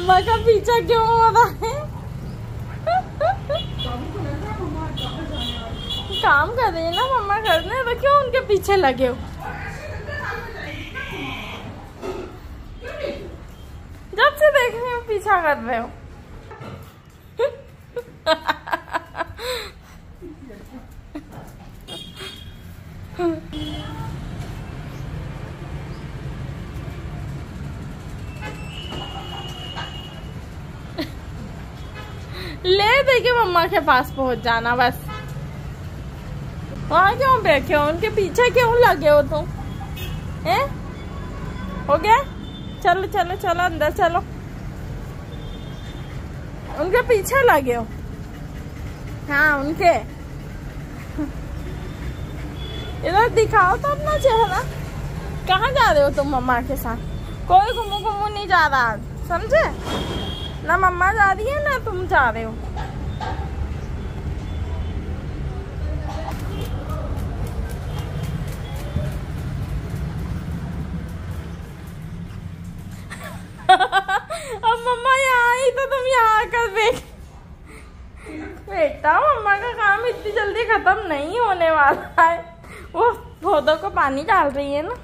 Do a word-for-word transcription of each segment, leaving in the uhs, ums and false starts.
मम्मा का पीछा क्यों हो रहा है? काम कर रही है ना मम्मा, करने तो क्यों उनके पीछे लगे हो? जब से देख रही हूँ पीछा कर रहे हो। ले दे के मम्मा के पास पहुंच जाना बस। वहाँ क्यों बैठे हो? उनके पीछे क्यों लगे हो तुम? हैं? हो गया? चलो चलो चलो अंदर चलो। उनके पीछे लगे हो? हाँ उनके। इधर दिखाओ तो अपना चेहरा। कहाँ जा रहे हो तुम मम्मा के साथ? कोई घुमू घुमू नहीं जा रहा, समझे? ना मम्मा जा रही है ना तुम जा रहे हो। अब मम्मा यहाँ आई तो तुम यहाँ आकर बैठ। बेटा मम्मा का काम इतनी जल्दी खत्म नहीं होने वाला है। वो पौधों को पानी डाल रही है ना।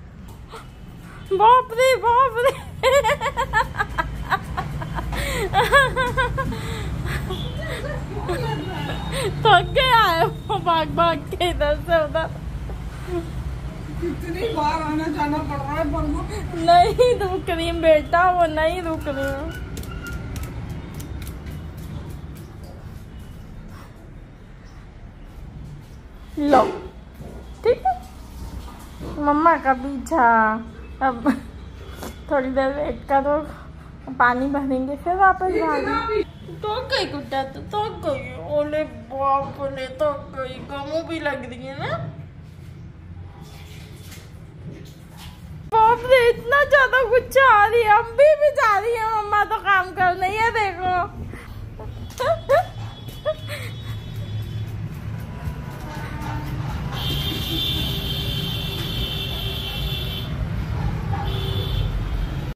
बाप रे बाप रे। थक गया है वो भाग भाग के इधर से उधर। कितनी बार आना जाना पड़ रहा है पर वो नहीं रुक रही बेटा, वो नहीं रुक रही। लो ठीक है मम्मा का पीछा। अब थोड़ी देर वेट करो, पानी भरेंगे फिर वापस भागेंगे। तो गई गुड्डा, तो तो गई। ओले बाप ने तो गई, गमू भी लग रही है ना। बाप रे इतना ज्यादा गुस्सा आ रही है। अभी भी जा रही है मम्मा तो काम करने। ये देखो